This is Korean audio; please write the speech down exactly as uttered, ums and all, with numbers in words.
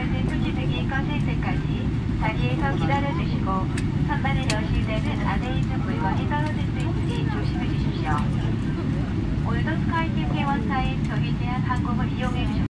버스 표시등이 꺼질 때까지 자리에서 기다려주시고 선반을 여실 때는 안에 있는 물건이 떨어질 수 있으니 조심해 주십시오. 올더 스카이팀 회원사인 저희 제한 항공을 이용해 주십시오.